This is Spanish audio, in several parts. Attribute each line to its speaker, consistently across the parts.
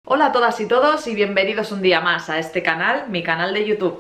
Speaker 1: Hola a todas y todos y bienvenidos un día más a este canal, mi canal de YouTube.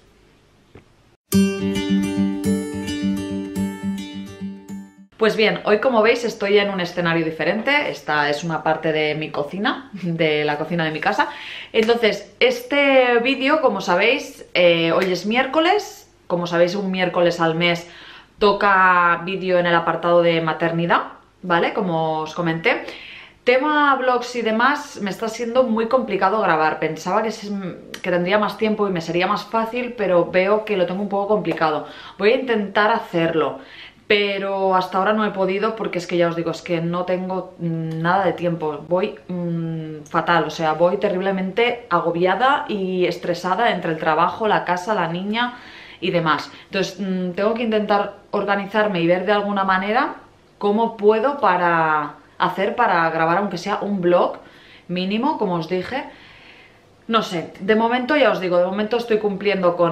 Speaker 1: Pues bien, hoy como veis estoy en un escenario diferente. Esta es una parte de mi cocina, de la cocina de mi casa. Entonces, este vídeo, como sabéis, hoy es miércoles. Como sabéis, un miércoles al mes toca vídeo en el apartado de maternidad, ¿vale? Como os comenté. Tema vlogs y demás me está siendo muy complicado grabar. Pensaba que tendría más tiempo y me sería más fácil, pero veo que lo tengo un poco complicado. Voy a intentar hacerlo, pero hasta ahora no he podido porque es que ya os digo, es que no tengo nada de tiempo. Voy fatal, o sea, voy terriblemente agobiada y estresada entre el trabajo, la casa, la niña y demás. Entonces tengo que intentar organizarme y ver de alguna manera cómo puedo hacer para grabar aunque sea un vlog mínimo, como os dije. No sé, de momento ya os digo, de momento estoy cumpliendo con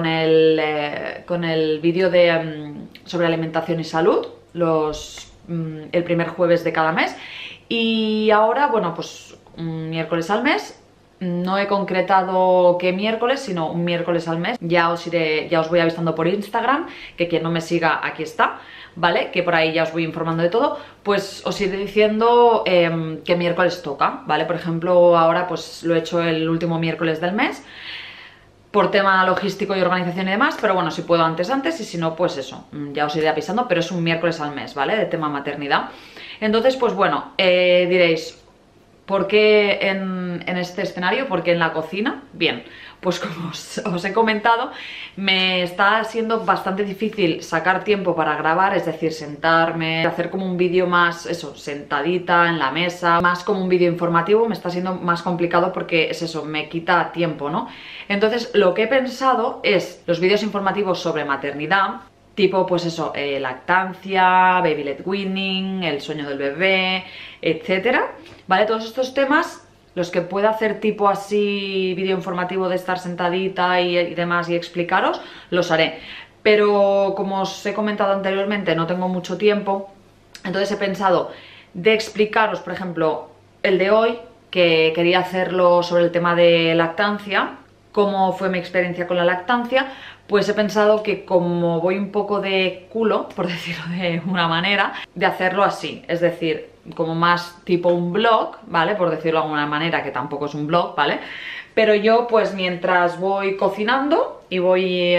Speaker 1: el vídeo sobre alimentación y salud, el primer jueves de cada mes. Y ahora, bueno, pues un miércoles al mes. No he concretado qué miércoles, sino un miércoles al mes. Ya os voy avisando por Instagram, que quien no me siga, aquí está, ¿vale? Que por ahí ya os voy informando de todo. Pues os iré diciendo qué miércoles toca, ¿vale? Por ejemplo, ahora pues lo he hecho el último miércoles del mes, por tema logístico y organización y demás, pero bueno, si puedo antes, y si no, pues eso, ya os iré avisando, pero es un miércoles al mes, ¿vale? De tema maternidad. Entonces, pues bueno, diréis, ¿por qué en este escenario? ¿Por qué en la cocina? Bien, pues como os he comentado, me está siendo bastante difícil sacar tiempo para grabar, es decir, sentarme, hacer como un vídeo más, eso, sentadita en la mesa, más como un vídeo informativo. Me está siendo más complicado porque es eso, me quita tiempo, ¿no? Entonces, lo que he pensado es los vídeos informativos sobre maternidad, tipo, pues eso, lactancia, baby led weaning, el sueño del bebé, etcétera, ¿vale? Todos estos temas, los que pueda hacer tipo así, vídeo informativo de estar sentadita y demás y explicaros, los haré. Pero como os he comentado anteriormente, no tengo mucho tiempo, entonces he pensado de explicaros, por ejemplo, el de hoy, que quería hacerlo sobre el tema de lactancia, cómo fue mi experiencia con la lactancia. Pues he pensado que como voy un poco de culo, por decirlo de una manera, de hacerlo así, es decir, como más tipo un vlog, ¿vale? Por decirlo de alguna manera, que tampoco es un vlog, ¿vale? Pero yo pues mientras voy cocinando y voy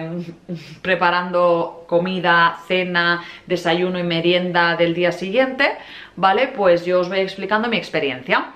Speaker 1: preparando comida, cena, desayuno y merienda del día siguiente, ¿vale? Pues yo os voy explicando mi experiencia.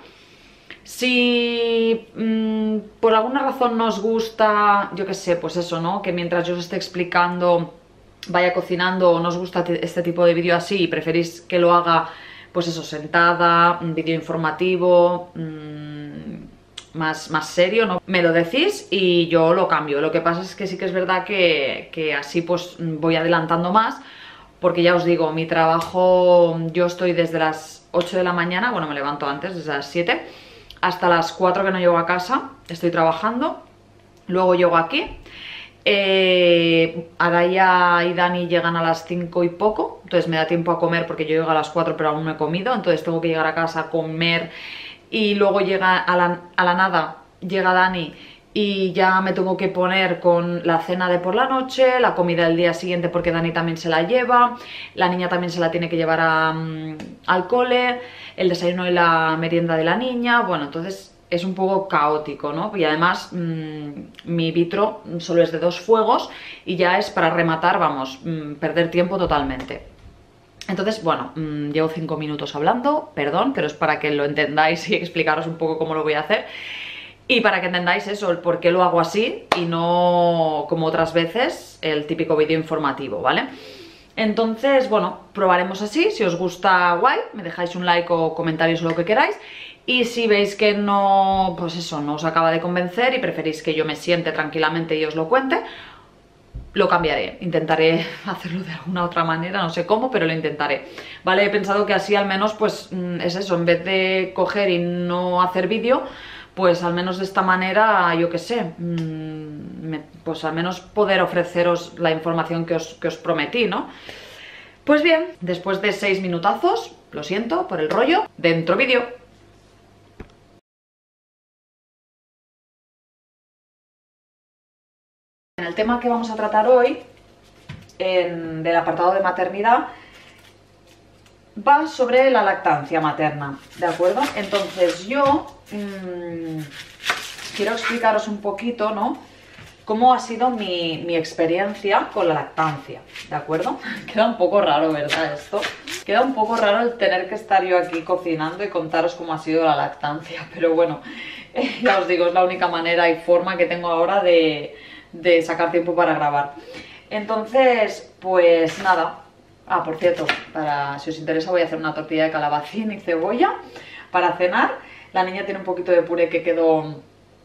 Speaker 1: Si por alguna razón no os gusta, yo qué sé, pues eso, ¿no? Que mientras yo os esté explicando vaya cocinando, o no os gusta este tipo de vídeo así y preferís que lo haga, pues eso, sentada, un vídeo informativo, más serio, ¿no? Me lo decís y yo lo cambio. Lo que pasa es que sí que es verdad que así pues voy adelantando más, porque ya os digo, mi trabajo, yo estoy desde las 8 de la mañana, bueno, me levanto antes, desde las 7, hasta las 4 que no llego a casa, estoy trabajando, luego llego aquí, Araya y Dani llegan a las 5 y poco, entonces me da tiempo a comer porque yo llego a las 4 pero aún no he comido, entonces tengo que llegar a casa a comer y luego llega a la nada, llega Dani y ya me tengo que poner con la cena de por la noche, la comida del día siguiente porque Dani también se la lleva, la niña también se la tiene que llevar al cole, el desayuno y la merienda de la niña. Bueno, entonces es un poco caótico, ¿no? Y además mi vitro solo es de 2 fuegos y ya es para rematar, vamos, perder tiempo totalmente. Entonces, bueno, llevo 5 minutos hablando, perdón, pero es para que lo entendáis y explicaros un poco cómo lo voy a hacer. Y para que entendáis eso, el por qué lo hago así y no como otras veces, el típico vídeo informativo, ¿vale? Entonces, bueno, probaremos así. Si os gusta, guay, me dejáis un like o comentarios o lo que queráis. Y si veis que no, pues eso, no os acaba de convencer y preferís que yo me siente tranquilamente y os lo cuente, lo cambiaré, intentaré hacerlo de alguna otra manera, no sé cómo, pero lo intentaré, ¿vale? He pensado que así al menos, pues es eso, en vez de coger y no hacer vídeo, pues al menos de esta manera, yo qué sé, pues al menos poder ofreceros la información que os prometí, ¿no? Pues bien, después de 6 minutazos, lo siento por el rollo, dentro vídeo. El tema que vamos a tratar hoy del apartado de maternidad va sobre la lactancia materna, ¿de acuerdo? Entonces yo quiero explicaros un poquito, ¿no?, cómo ha sido mi experiencia con la lactancia, ¿de acuerdo? Queda un poco raro, ¿verdad? Esto queda un poco raro el tener que estar yo aquí cocinando y contaros cómo ha sido la lactancia, pero bueno, ya os digo, es la única manera y forma que tengo ahora de sacar tiempo para grabar. Entonces, pues nada. Ah, por cierto, si os interesa voy a hacer una tortilla de calabacín y cebolla para cenar. La niña tiene un poquito de puré que quedó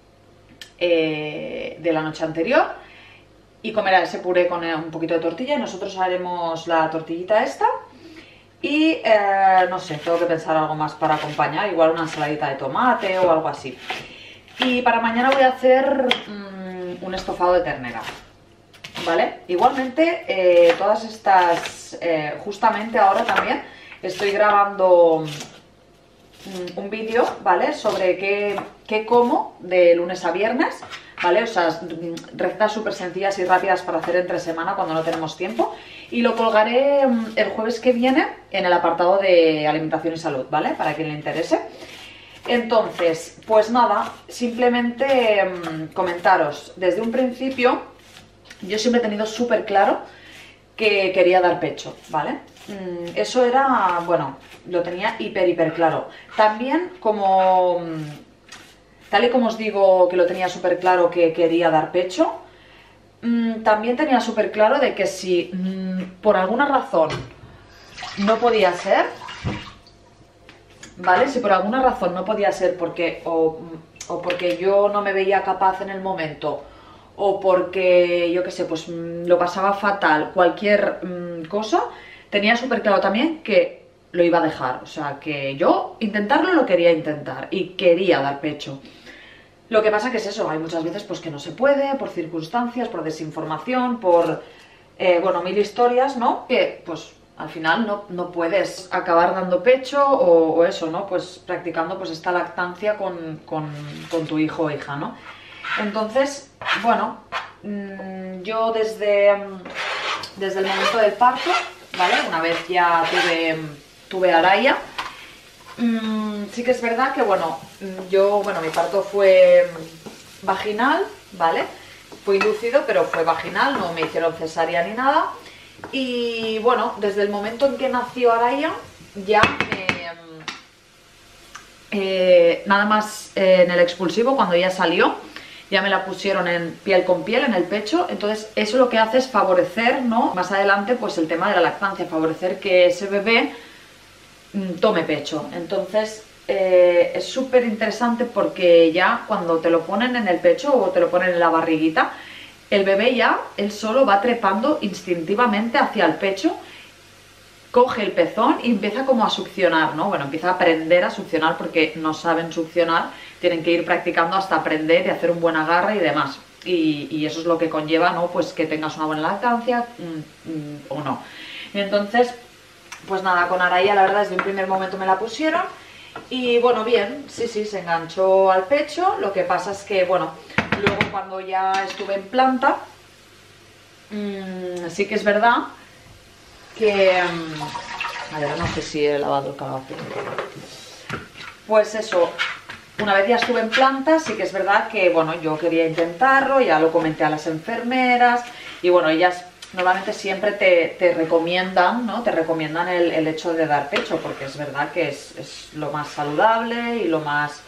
Speaker 1: de la noche anterior y comerá ese puré con un poquito de tortilla y nosotros haremos la tortillita esta y no sé, tengo que pensar algo más para acompañar, igual una ensaladita de tomate o algo así. Y para mañana voy a hacer un estofado de ternera, ¿vale? Igualmente, todas estas, justamente ahora también estoy grabando un vídeo, ¿vale?, sobre qué como de lunes a viernes, ¿vale? O sea, recetas súper sencillas y rápidas para hacer entre semana cuando no tenemos tiempo. Y lo colgaré el jueves que viene en el apartado de alimentación y salud, ¿vale?, para quien le interese. Entonces, pues nada, simplemente comentaros, desde un principio yo siempre he tenido súper claro que quería dar pecho, ¿vale? Eso era, bueno, lo tenía hiper claro. También como, tal y como os digo que lo tenía súper claro que quería dar pecho, también tenía súper claro de que si por alguna razón no podía ser, ¿vale? Si por alguna razón no podía ser porque o porque yo no me veía capaz en el momento, o porque, yo qué sé, pues lo pasaba fatal, cualquier cosa, tenía súper claro también que lo iba a dejar. O sea, que yo intentarlo lo quería intentar y quería dar pecho. Lo que pasa que es eso, hay muchas veces pues que no se puede, por circunstancias, por desinformación, por, bueno, mil historias, ¿no? Que pues al final no puedes acabar dando pecho o eso, ¿no? Pues practicando pues esta lactancia con tu hijo o hija, ¿no? Entonces, bueno, yo desde el momento del parto, ¿vale? Una vez ya tuve a Araya, sí que es verdad que, bueno, mi parto fue vaginal, ¿vale? Fue inducido, pero fue vaginal, no me hicieron cesárea ni nada. Y bueno, desde el momento en que nació Araya, ya nada más en el expulsivo, cuando ya salió, ya me la pusieron en piel con piel, en el pecho. Entonces eso lo que hace es favorecer, ¿no?, más adelante pues el tema de la lactancia, favorecer que ese bebé tome pecho. Entonces es súper interesante porque ya cuando te lo ponen en el pecho o te lo ponen en la barriguita, el bebé ya, él solo va trepando instintivamente hacia el pecho, coge el pezón y empieza como a succionar, ¿no? Bueno, empieza a aprender a succionar porque no saben succionar, tienen que ir practicando hasta aprender y hacer un buen agarre y demás. Y eso es lo que conlleva, ¿no?, pues que tengas una buena lactancia o no. Entonces, pues nada, con Araya la verdad desde un primer momento me la pusieron y bueno, bien, sí, se enganchó al pecho. Lo que pasa es que, bueno, luego cuando ya estuve en planta, sí que es verdad que, a ver, no sé si he lavado el calabacín. Pues eso, una vez ya estuve en planta, sí que es verdad que, bueno, yo quería intentarlo, ya lo comenté a las enfermeras y bueno, ellas normalmente siempre te recomiendan, ¿no? Te recomiendan el hecho de dar pecho, porque es verdad que es lo más saludable y lo más,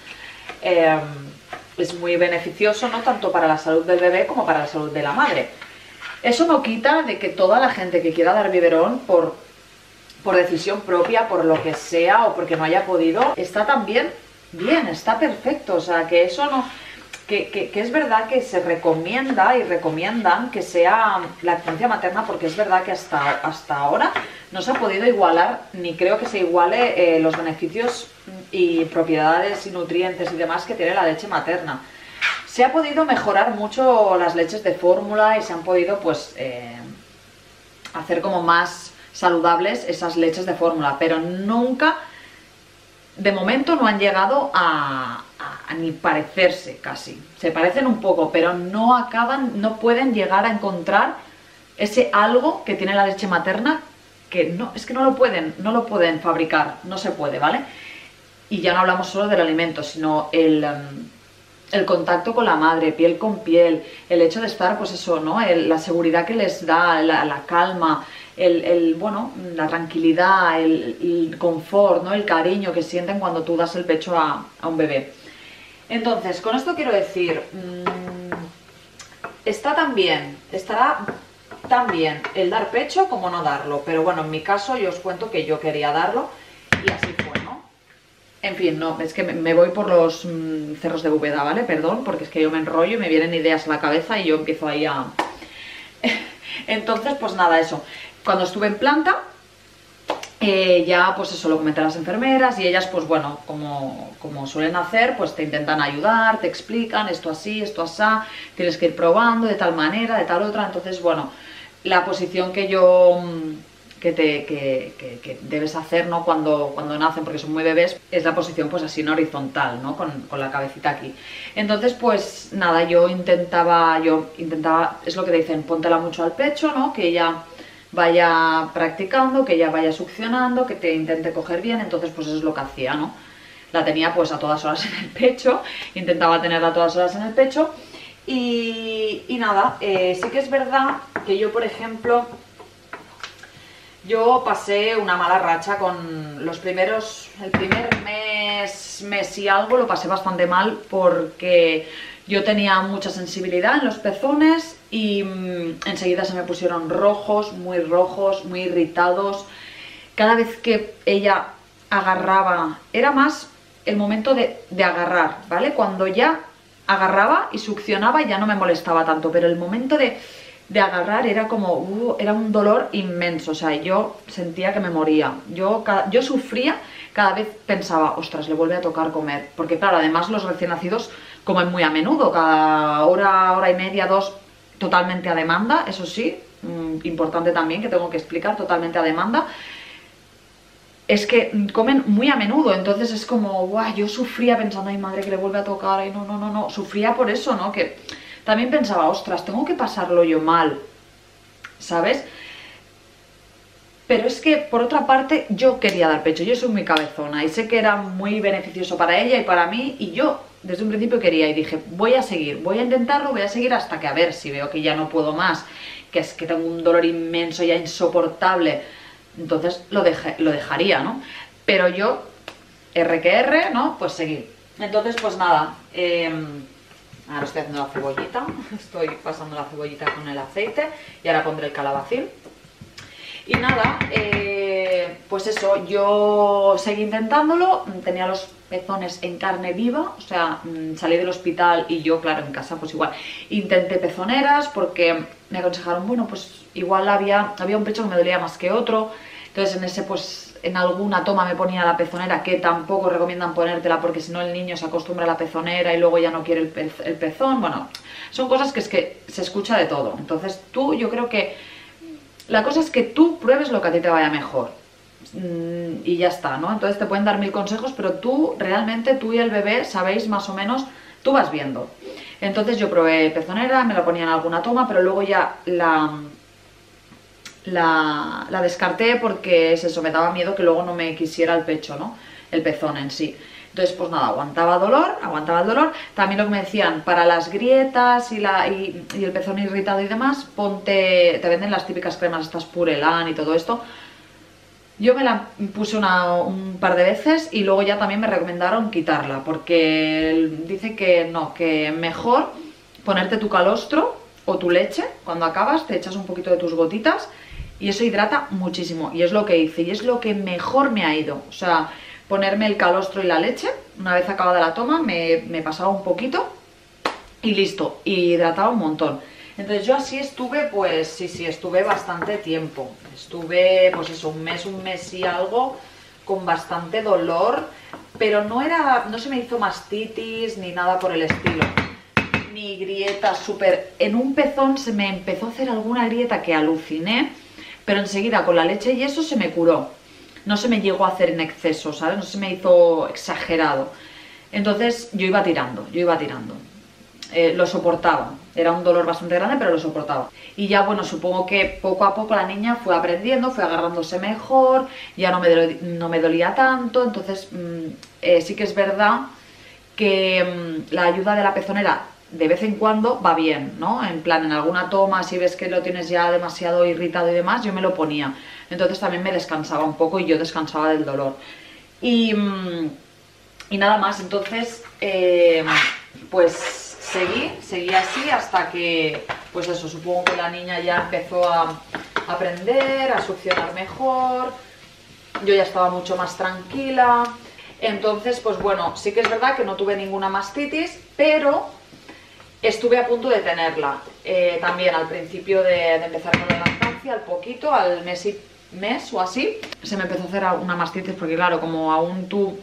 Speaker 1: es muy beneficioso, ¿no?, tanto para la salud del bebé como para la salud de la madre. Eso no quita de que toda la gente que quiera dar biberón por decisión propia, por lo que sea, o porque no haya podido, está también bien, está perfecto. O sea, que eso no... Que es verdad que se recomienda y recomiendan que sea lactancia materna, porque es verdad que hasta ahora no se ha podido igualar, ni creo que se iguale los beneficios y propiedades y nutrientes y demás que tiene la leche materna. Se ha podido mejorar mucho las leches de fórmula y se han podido pues hacer como más saludables esas leches de fórmula, pero nunca, de momento no han llegado a ni parecerse casi. Se parecen un poco, pero no acaban, no pueden llegar a encontrar ese algo que tiene la leche materna, que no, es que no lo pueden fabricar, no se puede, ¿vale? Y ya no hablamos solo del alimento, sino el contacto con la madre, piel con piel, el hecho de estar, pues eso, ¿no? La seguridad que les da, la calma, bueno, la tranquilidad, el confort, ¿no? El cariño que sienten cuando tú das el pecho a un bebé. Entonces, con esto quiero decir, estará tan bien el dar pecho como no darlo, pero bueno, en mi caso yo os cuento que yo quería darlo y así fue, ¿no? En fin, no, es que me voy por los cerros de Úbeda, ¿vale? Perdón, porque es que yo me enrollo y me vienen ideas a la cabeza y yo empiezo ahí a... Entonces, pues nada, eso. Cuando estuve en planta, ya pues eso lo comenté a las enfermeras y ellas, pues bueno, como suelen hacer, pues te intentan ayudar, te explican esto así, esto asá, tienes que ir probando de tal manera, de tal otra. Entonces, bueno, la posición que yo... que debes hacer, ¿no? cuando nacen, porque son muy bebés, es la posición pues así, ¿no? Horizontal, ¿no? Con la cabecita aquí. Entonces, pues nada, yo intentaba, es lo que dicen, póntela mucho al pecho, ¿no? Que ella vaya practicando, que ella vaya succionando, que te intente coger bien. Entonces, pues eso es lo que hacía, ¿no? La tenía pues a todas horas en el pecho, intentaba tenerla a todas horas en el pecho. Y nada, sí que es verdad que yo, por ejemplo... Yo pasé una mala racha con el primer mes y algo lo pasé bastante mal porque yo tenía mucha sensibilidad en los pezones y enseguida se me pusieron rojos, muy irritados. Cada vez que ella agarraba, era más el momento de agarrar, ¿vale? Cuando ya agarraba y succionaba ya no me molestaba tanto, pero el momento de agarrar era como, era un dolor inmenso, o sea, yo sentía que me moría, yo sufría cada vez, pensaba, ostras, le vuelve a tocar comer, porque claro, además los recién nacidos comen muy a menudo, cada hora y media, 2, totalmente a demanda, eso sí, importante también que tengo que explicar, totalmente a demanda, es que comen muy a menudo, entonces es como, guau, yo sufría pensando, ay madre, que le vuelve a tocar, ay no, sufría por eso, ¿no? Que también pensaba, ostras, tengo que pasarlo yo mal, ¿sabes? Pero es que, por otra parte, yo quería dar pecho, yo soy muy cabezona y sé que era muy beneficioso para ella y para mí, y yo desde un principio quería y dije, voy a seguir, voy a intentarlo, voy a seguir hasta que a ver si veo que ya no puedo más, que es que tengo un dolor inmenso ya insoportable, entonces lo dejaría, ¿no? Pero yo, R que R, ¿no? Pues seguir. Entonces, pues nada, ahora estoy haciendo la cebollita, estoy pasando la cebollita con el aceite y ahora pondré el calabacín. Y nada, pues eso, yo seguí intentándolo, tenía los pezones en carne viva, o sea, salí del hospital y yo, claro, en casa pues igual, intenté pezoneras porque me aconsejaron, bueno, pues igual había un pecho que me dolía más que otro, entonces en ese pues... En alguna toma me ponía la pezonera, que tampoco recomiendan ponértela porque si no el niño se acostumbra a la pezonera y luego ya no quiere el pezón. Bueno, son cosas que es que se escucha de todo. Entonces yo creo que la cosa es que tú pruebes lo que a ti te vaya mejor. Y ya está, ¿no? Entonces te pueden dar 1000 consejos, pero realmente tú y el bebé sabéis más o menos, tú vas viendo. Entonces yo probé pezonera, me la ponía en alguna toma, pero luego ya la descarté porque es eso, me daba miedo que luego no me quisiera el pecho, ¿no? El pezón en sí. Entonces, pues nada, aguantaba el dolor. También lo que me decían, para las grietas y el pezón irritado y demás, te venden las típicas cremas, estas Purelan y todo esto. Yo me la puse un par de veces y luego ya también me recomendaron quitarla, porque dice que no, que mejor ponerte tu calostro o tu leche, cuando acabas te echas un poquito de tus gotitas y eso hidrata muchísimo, y es lo que hice, y es lo que mejor me ha ido, o sea, ponerme el calostro y la leche, una vez acabada la toma, me pasaba un poquito, y listo, y hidrataba un montón. Entonces yo así estuve, pues sí, estuve bastante tiempo, estuve, pues eso, un mes y algo, con bastante dolor, pero no se me hizo mastitis, ni nada por el estilo, ni grietas súper, en un pezón se me empezó a hacer alguna grieta que aluciné, pero enseguida con la leche y eso se me curó. No se me llegó a hacer en exceso, ¿sabes? No se me hizo exagerado. Entonces yo iba tirando. Lo soportaba, era un dolor bastante grande, pero lo soportaba. Y ya, bueno, supongo que poco a poco la niña fue aprendiendo, fue agarrándose mejor, ya no me dolía tanto. Entonces sí que es verdad que la ayuda de la pezonera de vez en cuando va bien, ¿no? En plan, en alguna toma, si ves que lo tienes ya demasiado irritado y demás, yo me lo ponía. Entonces también me descansaba un poco y yo descansaba del dolor. Y nada más, entonces, pues seguí así hasta que, pues eso, supongo que la niña ya empezó a aprender, a succionar mejor, yo ya estaba mucho más tranquila. Entonces, pues bueno, sí que es verdad que no tuve ninguna mastitis, pero estuve a punto de tenerla. También al principio de empezar con la lactancia, al poquito, al mes o así, se me empezó a hacer una mastitis, porque claro, como aún tú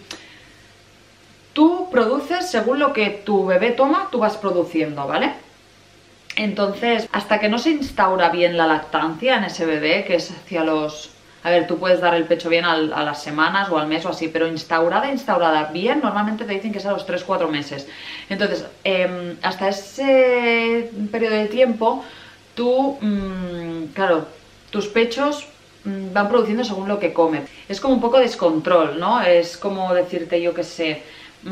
Speaker 1: produces según lo que tu bebé toma, tú vas produciendo, ¿vale? Entonces, hasta que no se instaura bien la lactancia en ese bebé, que es hacia los... A ver, tú puedes dar el pecho bien a las semanas o al mes o así, pero instaurada bien, normalmente te dicen que es a los 3-4 meses. Entonces, hasta ese periodo de tiempo, claro, tus pechos van produciendo según lo que comes. Es como un poco descontrol, ¿no? Es como decirte, yo qué sé,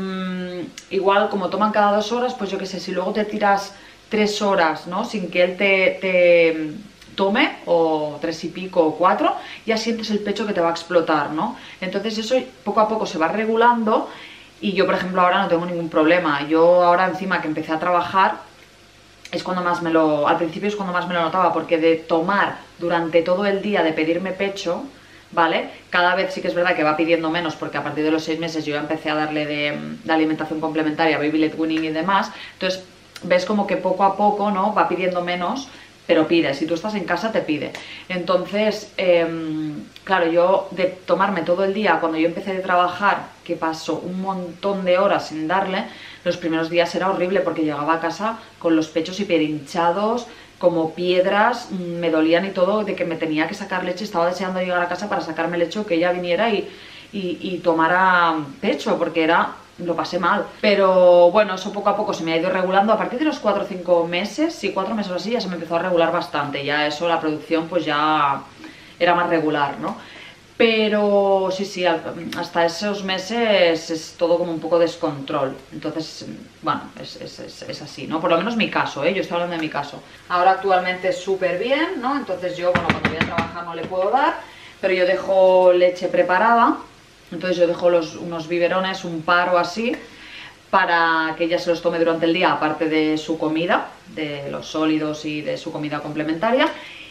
Speaker 1: igual como toman cada 2 horas, pues yo qué sé, si luego te tiras 3 horas, ¿no? Sin que él te tome, o 3 y pico o 4, ya sientes el pecho que te va a explotar, ¿no? Entonces eso poco a poco se va regulando y yo, por ejemplo, ahora no tengo ningún problema. Yo ahora encima que empecé a trabajar, es cuando más al principio es cuando más me lo notaba, porque de tomar durante todo el día, de pedirme pecho, ¿vale? Cada vez sí que es verdad que va pidiendo menos, porque a partir de los 6 meses yo ya empecé a darle de alimentación complementaria, baby led weaning y demás. Entonces ves como que poco a poco, ¿no? Va pidiendo menos, pero pide, si tú estás en casa te pide. Entonces, claro, yo de tomarme todo el día, cuando yo empecé a trabajar, que paso un montón de horas sin darle, los primeros días era horrible, porque llegaba a casa con los pechos hiperhinchados, como piedras, me dolían y todo, de que me tenía que sacar leche. Estaba deseando llegar a casa para sacarme leche, que ella viniera y tomara pecho, porque lo pasé mal. Pero bueno, eso poco a poco se me ha ido regulando. A partir de los 4 o 5 meses, sí, 4 meses o así, ya se me empezó a regular bastante. Ya eso, la producción pues ya era más regular, ¿no? Pero sí, hasta esos meses es todo como un poco descontrol. Entonces, bueno, es así, ¿no? Por lo menos mi caso, ¿eh? Yo estoy hablando de mi caso. Ahora actualmente es súper bien, ¿no? Entonces yo, bueno, cuando voy a trabajar no le puedo dar, pero yo dejo leche preparada. Entonces yo dejo unos biberones, un par o así, para que ella se los tome durante el día, aparte de su comida, de los sólidos y de su comida complementaria.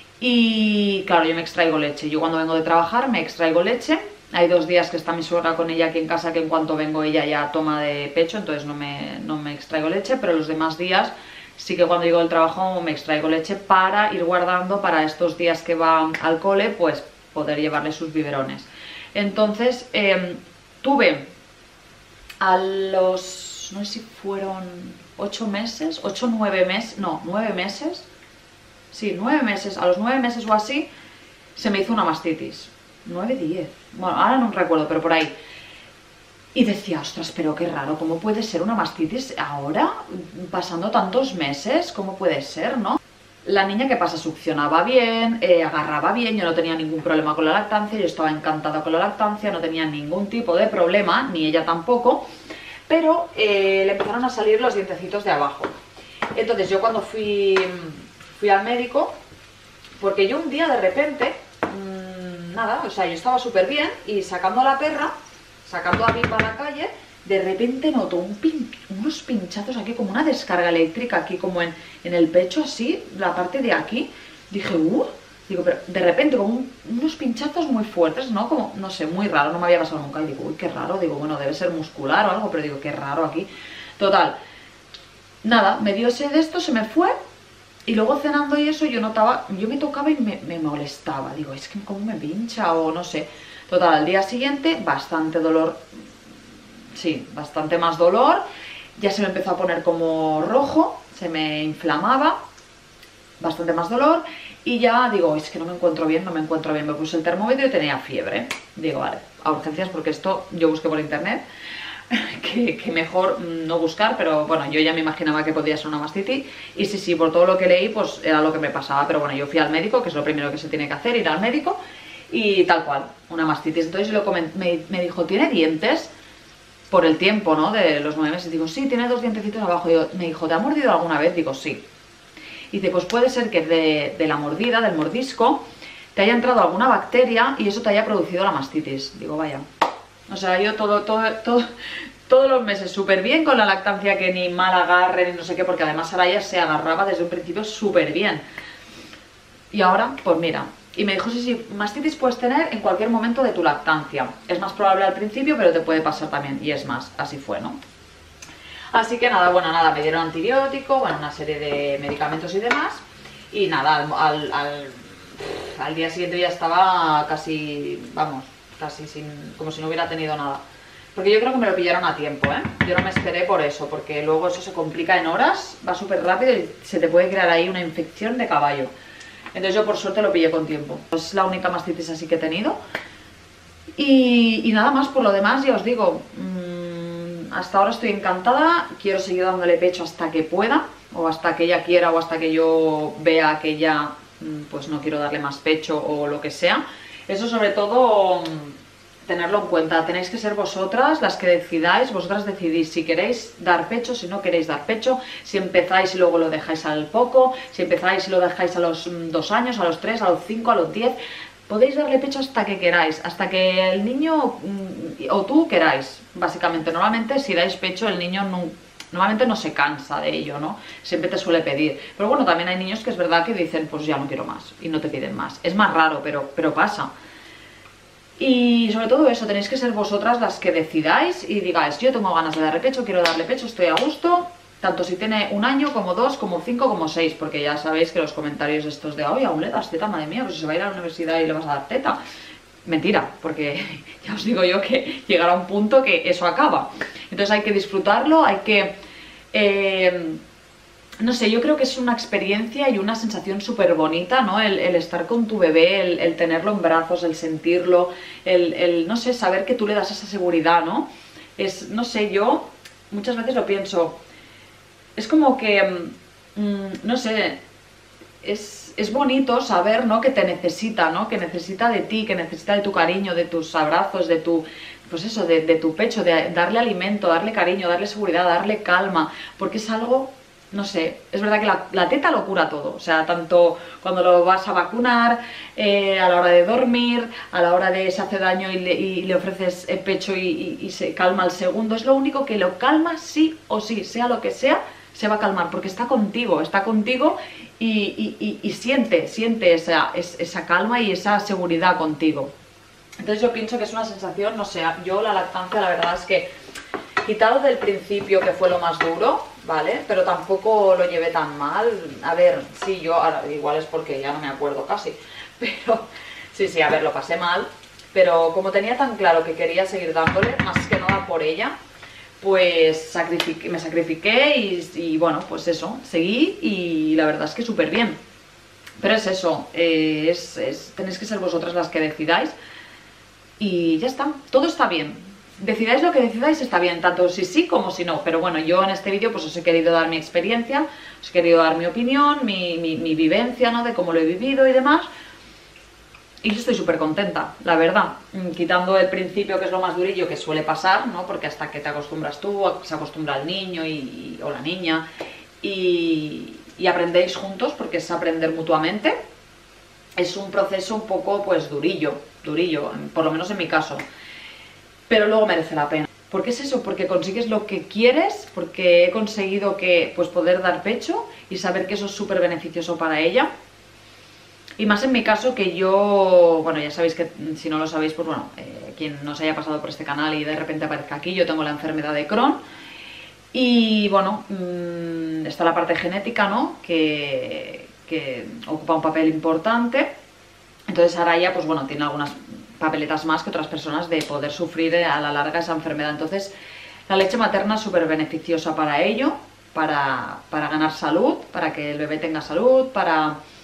Speaker 1: Y claro, yo me extraigo leche. Yo cuando vengo de trabajar me extraigo leche. Hay 2 días que está mi suegra con ella aquí en casa, que en cuanto vengo ella ya toma de pecho, entonces no me extraigo leche, pero los demás días sí que cuando llego del trabajo me extraigo leche para ir guardando para estos días que va al cole, pues poder llevarle sus biberones. Entonces tuve a los, no sé si fueron 8 meses, 8 o 9 meses, no, 9 meses, sí, 9 meses, a los 9 meses o así, se me hizo una mastitis, 9, 10, bueno, ahora no recuerdo, pero por ahí. Y decía, ostras, pero qué raro, ¿cómo puede ser una mastitis ahora, pasando tantos meses? ¿Cómo puede ser, no? La niña, ¿qué pasa? Succionaba bien, agarraba bien, yo no tenía ningún problema con la lactancia, yo estaba encantada con la lactancia, no tenía ningún tipo de problema, ni ella tampoco, pero le empezaron a salir los dientecitos de abajo. Entonces yo cuando fui al médico, porque yo un día de repente, nada, o sea, yo estaba súper bien y sacando a la perra, sacando a Bimba a la calle, de repente noto unos pinchazos aquí, como una descarga eléctrica aquí, como en el pecho, así, la parte de aquí. Dije, digo, pero de repente como unos pinchazos muy fuertes, ¿no? Como, no sé, muy raro, no me había pasado nunca. Y digo, uy, qué raro, digo, bueno, debe ser muscular o algo, pero digo, qué raro aquí. Total, nada, me dio ese de esto, se me fue. Y luego cenando y eso, yo notaba, yo me tocaba y me molestaba. Digo, es que como me pincha o no sé. Total, al día siguiente, bastante dolor. Sí, bastante más dolor, ya se me empezó a poner como rojo, se me inflamaba, bastante más dolor, y ya digo, es que no me encuentro bien, me puse el termómetro y tenía fiebre. Digo, vale, a urgencias, porque esto yo busqué por internet, que mejor no buscar, pero bueno, yo ya me imaginaba que podía ser una mastitis, y sí, por todo lo que leí, pues era lo que me pasaba, pero bueno, yo fui al médico, que es lo primero que se tiene que hacer, ir al médico, y tal cual, una mastitis. Entonces me dijo, ¿tiene dientes? Por el tiempo, ¿no? De los 9 meses. Digo, sí, tiene 2 dientecitos abajo. Me dijo, ¿te ha mordido alguna vez? Digo, sí. Y dice, pues puede ser que de la mordida, del mordisco, te haya entrado alguna bacteria y eso te haya producido la mastitis. Digo, vaya. O sea, yo todos los meses súper bien con la lactancia, que ni mal agarre, ni no sé qué, porque además Saraya se agarraba desde un principio súper bien. Y ahora, pues mira. Y me dijo, sí, mastitis puedes tener en cualquier momento de tu lactancia. Es más probable al principio, pero te puede pasar también. Y es más, así fue, ¿no? Así que nada, bueno, nada, me dieron antibiótico, bueno, una serie de medicamentos y demás. Y nada, al día siguiente ya estaba casi, vamos, casi como si no hubiera tenido nada. Porque yo creo que me lo pillaron a tiempo, ¿eh? Yo no me esperé por eso, porque luego eso se complica en horas, va súper rápido y se te puede crear ahí una infección de caballo. Entonces yo por suerte lo pillé con tiempo. Es la única mastitis así que he tenido. Y nada más, por lo demás ya os digo, hasta ahora estoy encantada, quiero seguir dándole pecho hasta que pueda, o hasta que ella quiera, o hasta que yo vea que ella pues no quiero darle más pecho o lo que sea. Eso sobre todo tenerlo en cuenta, tenéis que ser vosotras las que decidáis, vosotras decidís si queréis dar pecho, si no queréis dar pecho, si empezáis y luego lo dejáis al poco, si empezáis y lo dejáis a los 2 años, a los 3, a los 5, a los 10, podéis darle pecho hasta que queráis, hasta que el niño o tú queráis, básicamente. Normalmente si dais pecho el niño normalmente no se cansa de ello, ¿no? Siempre te suele pedir, pero bueno, también hay niños que es verdad que dicen, pues ya no quiero más, y no te piden más. Es más raro, pero pasa. Y sobre todo eso, tenéis que ser vosotras las que decidáis y digáis, yo tengo ganas de darle pecho, quiero darle pecho, estoy a gusto, tanto si tiene 1 año, como 2, como 5, como 6, porque ya sabéis que los comentarios estos de, oye, aún le das teta, madre mía, pues se va a ir a la universidad y le vas a dar teta. Mentira, porque ya os digo yo que llegará un punto que eso acaba. Entonces hay que disfrutarlo, hay que... no sé, yo creo que es una experiencia y una sensación súper bonita, ¿no? El estar con tu bebé, el tenerlo en brazos, el sentirlo, no sé, saber que tú le das esa seguridad, ¿no? No sé, yo muchas veces lo pienso, es como que, no sé, es bonito saber, ¿no? Que te necesita, ¿no? Que necesita de ti, que necesita de tu cariño, de tus abrazos, de tu... Pues eso, de tu pecho, de darle alimento, darle cariño, darle seguridad, darle calma, porque es algo... No sé, es verdad que la teta lo cura todo, o sea, tanto cuando lo vas a vacunar, a la hora de dormir, a la hora de se hace daño y le ofreces pecho y se calma al segundo, es lo único que lo calma sí o sí, sea lo que sea, se va a calmar, porque está contigo y siente esa calma y esa seguridad contigo. Entonces yo pienso que es una sensación, no sé, yo la lactancia la verdad es que, quitado del principio que fue lo más duro, ¿vale? Pero tampoco lo llevé tan mal. A ver, sí, yo, ahora, igual es porque ya no me acuerdo casi, pero sí, a ver, lo pasé mal. Pero como tenía tan claro que quería seguir dándole, más que nada por ella, pues me sacrifiqué y bueno, pues eso, seguí y la verdad es que súper bien. Pero es eso, tenéis que ser vosotras las que decidáis y ya está, todo está bien. Decidáis lo que decidáis, está bien, tanto si sí como si no, pero bueno, yo en este vídeo pues os he querido dar mi experiencia, os he querido dar mi opinión, mi vivencia, ¿no? De cómo lo he vivido y demás, y yo estoy súper contenta, la verdad, quitando el principio, que es lo más durillo que suele pasar, ¿no? Porque hasta que te acostumbras tú, se acostumbra el niño o la niña, y aprendéis juntos, porque es aprender mutuamente. Es un proceso un poco, pues, durillo, por lo menos en mi caso. Pero luego merece la pena. ¿Por qué es eso? Porque consigues lo que quieres, porque he conseguido pues poder dar pecho y saber que eso es súper beneficioso para ella. Y más en mi caso, que yo, bueno, ya sabéis que si no lo sabéis, pues bueno, quien no se haya pasado por este canal y de repente aparezca aquí, yo tengo la enfermedad de Crohn. Y bueno, está la parte genética, ¿no? Que ocupa un papel importante. Entonces Saraya, pues bueno, tiene algunas papeletas más que otras personas de poder sufrir a la larga esa enfermedad. Entonces la leche materna es súper beneficiosa para ello, para ganar salud, para que el bebé tenga salud, para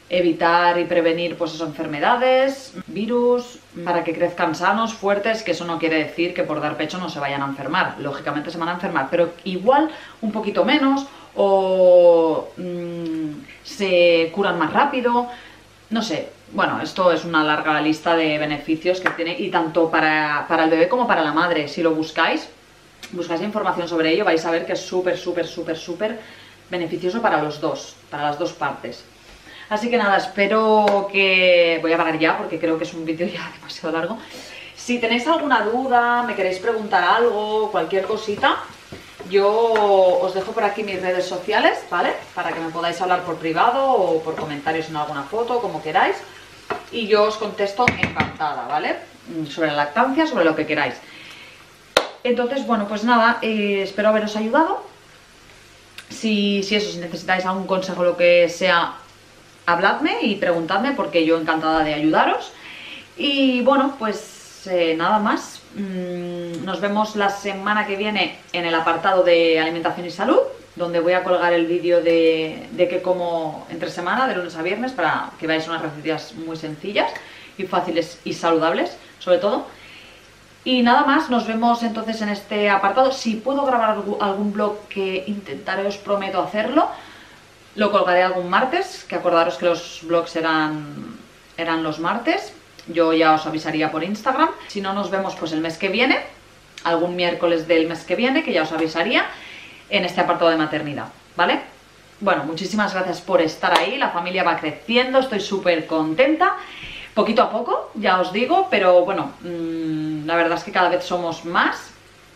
Speaker 1: evitar y prevenir pues esas enfermedades, virus, para que crezcan sanos, fuertes, que eso no quiere decir que por dar pecho no se vayan a enfermar, lógicamente se van a enfermar, pero igual un poquito menos o se curan más rápido, no sé. Bueno, esto es una larga lista de beneficios que tiene, y tanto para el bebé como para la madre. Si lo buscáis información sobre ello, vais a ver que es súper beneficioso para los dos, para las dos partes. Así que nada, espero que... Voy a parar ya porque creo que es un vídeo ya demasiado largo. Si tenéis alguna duda, me queréis preguntar algo, cualquier cosita, yo os dejo por aquí mis redes sociales, ¿vale? Para que me podáis hablar por privado o por comentarios en alguna foto, como queráis. Y yo os contesto encantada, ¿vale? Sobre la lactancia, sobre lo que queráis. Entonces, bueno, pues nada, espero haberos ayudado. Si necesitáis algún consejo o lo que sea, habladme y preguntadme, porque yo encantada de ayudaros. Y bueno, pues nada más. Nos vemos la semana que viene en el apartado de alimentación y salud, donde voy a colgar el vídeo de qué como entre semana, de lunes a viernes, para que veáis unas recetas muy sencillas y fáciles y saludables, sobre todo. Y nada más, nos vemos entonces en este apartado. Si puedo grabar algún vlog, que intentaré, os prometo hacerlo, lo colgaré algún martes, que acordaros que los vlogs eran los martes. Yo ya os avisaría por Instagram. Si no, nos vemos pues el mes que viene, algún miércoles del mes que viene, que ya os avisaría, en este apartado de maternidad, ¿vale? Bueno, muchísimas gracias por estar ahí. La familia va creciendo, estoy súper contenta. Poquito a poco, ya os digo, pero bueno, la verdad es que cada vez somos más.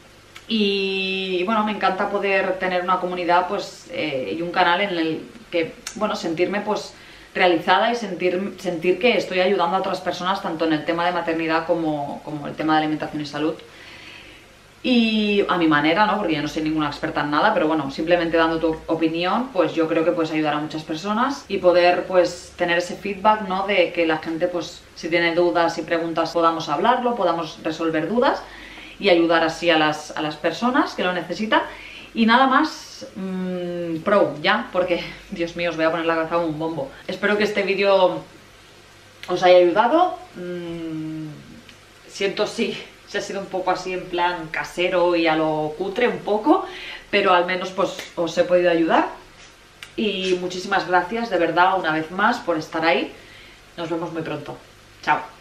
Speaker 1: Y bueno, me encanta poder tener una comunidad pues y un canal en el que, bueno, sentirme pues realizada y sentir que estoy ayudando a otras personas, tanto en el tema de maternidad como el tema de alimentación y salud. Y a mi manera, ¿no? Porque yo no soy ninguna experta en nada, pero bueno, simplemente dando tu opinión, pues yo creo que puedes ayudar a muchas personas y poder pues tener ese feedback, ¿no? De que la gente pues si tiene dudas y preguntas podamos hablarlo, podamos resolver dudas y ayudar así a las personas que lo necesitan. Y nada más, pro, ya, porque, Dios mío, os voy a poner la cabeza como un bombo. Espero que este vídeo os haya ayudado. Siento si ha sido un poco así en plan casero y a lo cutre un poco, pero al menos pues os he podido ayudar. Y muchísimas gracias de verdad una vez más por estar ahí. Nos vemos muy pronto. Chao.